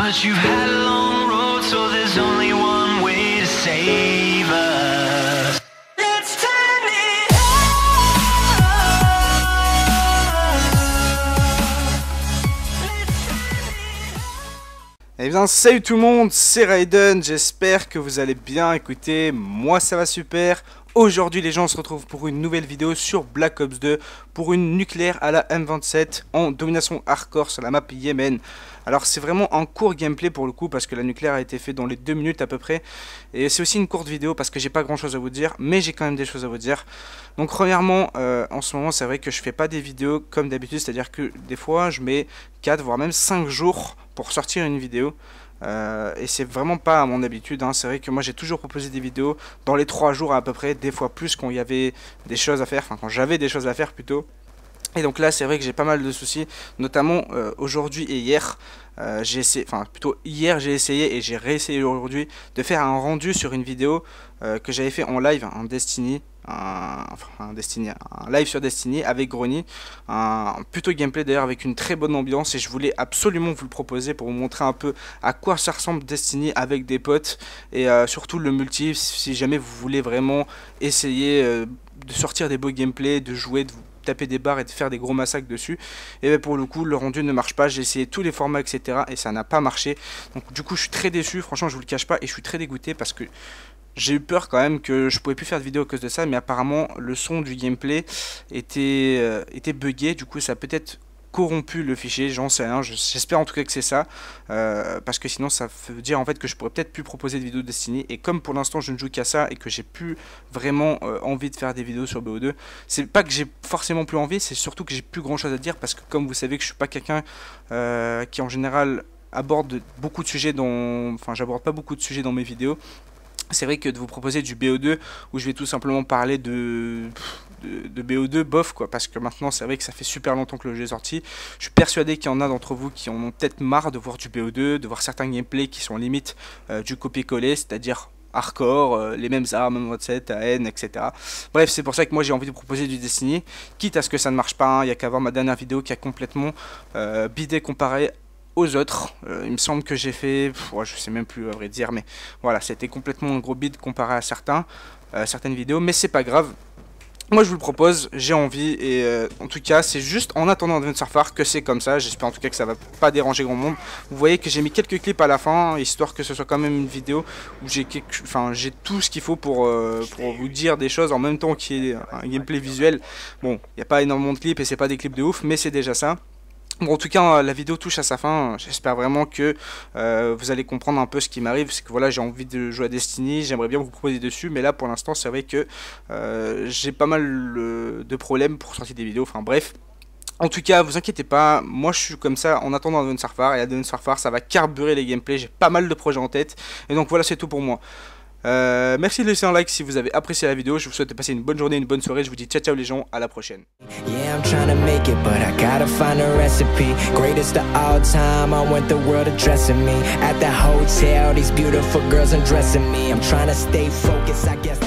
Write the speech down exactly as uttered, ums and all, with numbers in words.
But you've had a long road, so there's only one way to save us. Let's turn it on. Eh bien salut tout le monde, c'est Raiden, j'espère que vous allez bien. Écoutez, moi ça va super. Aujourd'hui les gens, on se retrouve pour une nouvelle vidéo sur Black Ops deux, pour une nucléaire à la M vingt-sept en domination hardcore sur la map Yémen. Alors c'est vraiment un court gameplay pour le coup, parce que la nucléaire a été faite dans les deux minutes à peu près. Et c'est aussi une courte vidéo parce que j'ai pas grand chose à vous dire, mais j'ai quand même des choses à vous dire. Donc premièrement, euh, en ce moment c'est vrai que je fais pas des vidéos comme d'habitude, c'est à dire que des fois je mets quatre voire même cinq jours pour sortir une vidéo. Euh, et c'est vraiment pas à mon habitude, hein. C'est vrai que moi j'ai toujours proposé des vidéos dans les trois jours à peu près, des fois plus quand il y avait des choses à faire, enfin quand j'avais des choses à faire plutôt. Et donc là c'est vrai que j'ai pas mal de soucis, notamment euh, aujourd'hui et hier. Euh, j'ai essayé, enfin plutôt hier j'ai essayé et j'ai réessayé aujourd'hui de faire un rendu sur une vidéo euh, que j'avais fait en live en Destiny, un, enfin un Destiny, un live sur Destiny avec Grony, un, un plutôt gameplay d'ailleurs avec une très bonne ambiance, et je voulais absolument vous le proposer pour vous montrer un peu à quoi ça ressemble Destiny avec des potes, et euh, surtout le multi si jamais vous voulez vraiment essayer euh, de sortir des beaux gameplays, de jouer, de vous taper des barres et de faire des gros massacres dessus. Et bien pour le coup le rendu ne marche pas, j'ai essayé tous les formats etc et ça n'a pas marché. Donc du coup je suis très déçu, franchement je vous le cache pas, et je suis très dégoûté parce que j'ai eu peur quand même que je pouvais plus faire de vidéo à cause de ça. Mais apparemment le son du gameplay était, euh, était buggé, du coup ça a peut-être corrompu le fichier, j'en sais rien, j'espère en tout cas que c'est ça, euh, parce que sinon ça veut dire en fait que je pourrais peut-être plus proposer de vidéos de Destiny, et comme pour l'instant je ne joue qu'à ça et que j'ai plus vraiment euh, envie de faire des vidéos sur B O deux, c'est pas que j'ai forcément plus envie, c'est surtout que j'ai plus grand chose à dire, parce que comme vous savez que je suis pas quelqu'un euh, qui en général aborde beaucoup de sujets dans, enfin j'aborde pas beaucoup de sujets dans mes vidéos. C'est vrai que de vous proposer du B O deux où je vais tout simplement parler de, de, de B O deux, bof quoi, parce que maintenant c'est vrai que ça fait super longtemps que le jeu est sorti. Je suis persuadé qu'il y en a d'entre vous qui en ont peut-être marre de voir du B O deux, de voir certains gameplays qui sont limite euh, du copier-coller, c'est-à-dire hardcore, euh, les mêmes armes, M vingt-sept, A N, et cetera. Bref, c'est pour ça que moi j'ai envie de vous proposer du Destiny, quitte à ce que ça ne marche pas, il hein, n'y a qu'à voir ma dernière vidéo qui a complètement euh, bidé comparé aux autres. Euh, il me semble que j'ai fait, pff, ouais, je sais même plus à vrai dire, mais voilà, c'était complètement un gros bid comparé à certains, euh, certaines vidéos, mais c'est pas grave. Moi je vous le propose, j'ai envie, et euh, en tout cas c'est juste en attendant Advanced Warfare que c'est comme ça. J'espère en tout cas que ça va pas déranger grand monde. Vous voyez que j'ai mis quelques clips à la fin, histoire que ce soit quand même une vidéo où j'ai enfin, j'ai tout ce qu'il faut pour, euh, pour vous dire des choses en même temps qu'il y ait un gameplay visuel. Bon, il n'y a pas énormément de clips et c'est pas des clips de ouf, mais c'est déjà ça. Bon, en tout cas la vidéo touche à sa fin, j'espère vraiment que euh, vous allez comprendre un peu ce qui m'arrive. C'est que voilà, j'ai envie de jouer à Destiny, j'aimerais bien vous proposer dessus, mais là pour l'instant c'est vrai que euh, j'ai pas mal euh, de problèmes pour sortir des vidéos, enfin bref. En tout cas, vous inquiétez pas, moi je suis comme ça en attendant Advanced Warfare, et Advanced Warfare ça va carburer les gameplays, j'ai pas mal de projets en tête, et donc voilà, c'est tout pour moi. Euh, merci de laisser un like si vous avez apprécié la vidéo. Je vous souhaite de passer une bonne journée, une bonne soirée. Je vous dis ciao ciao les gens, à la prochaine. Yeah, I'm trying to make it, but I gotta find a recipe. Greatest of all time, I want the world addressing me. At the hotel, these beautiful girls undressing me. I'm trying to stay focused, I guess.